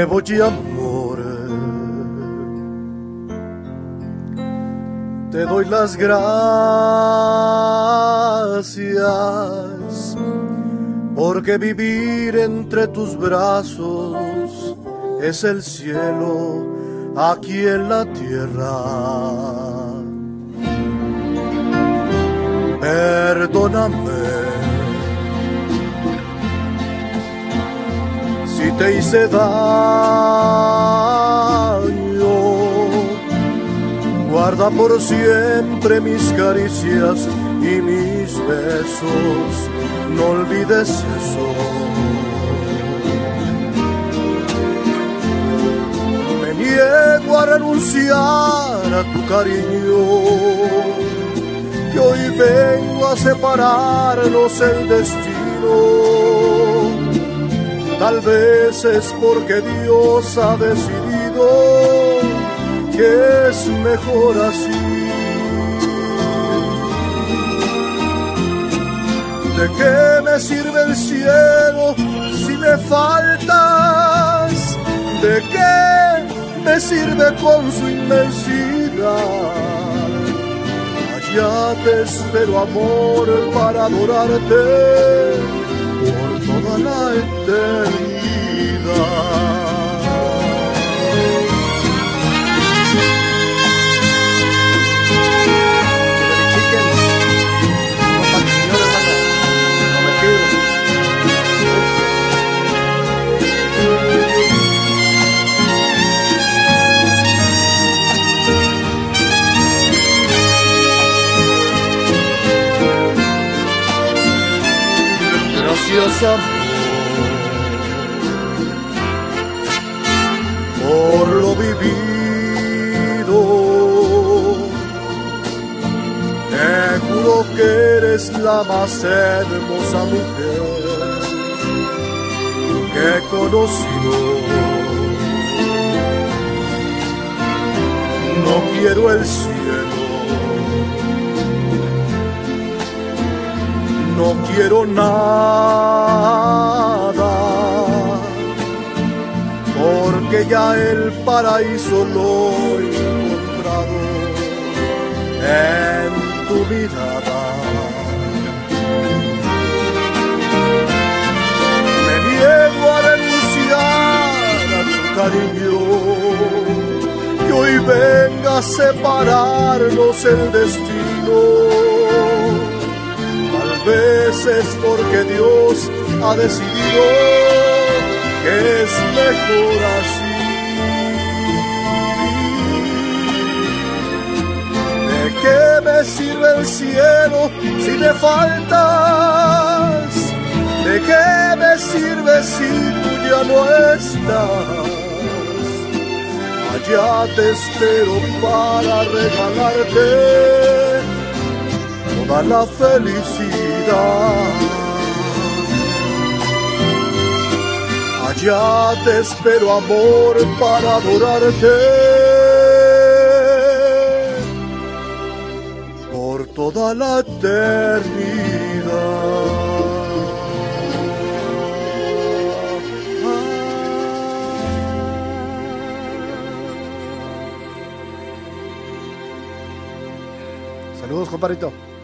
voy amor, te doy las gracias, porque vivir entre tus brazos es el cielo aquí en la tierra. Perdóname si te hice daño, guarda por siempre mis caricias y mis besos, no olvides eso. Me niego a renunciar a tu cariño, que hoy vengo a separarnos el destino. Tal vez es porque Dios ha decidido que es mejor así. ¿De qué me sirve el cielo si me faltas? ¿De qué me sirve con su inmensidad? Allá te espero, amor, para adorarte por toda la eternidad. Gracias, amor, por lo vivido. Te juro que eres la más hermosa mujer que he conocido. No quiero el cielo, no quiero nada, porque ya el paraíso lo he encontrado en tu mirada. Me niego a renunciar a tu cariño, que hoy venga a separarnos el destino. Tal vez es porque Dios ha decidido que es mejor así. ¿De qué me sirve el cielo si me faltas? ¿De qué me sirve si tú ya no estás? Allá te espero para regalarte toda la felicidad. Allá te espero, amor, para adorarte por toda la eternidad. Saludos, compadrito.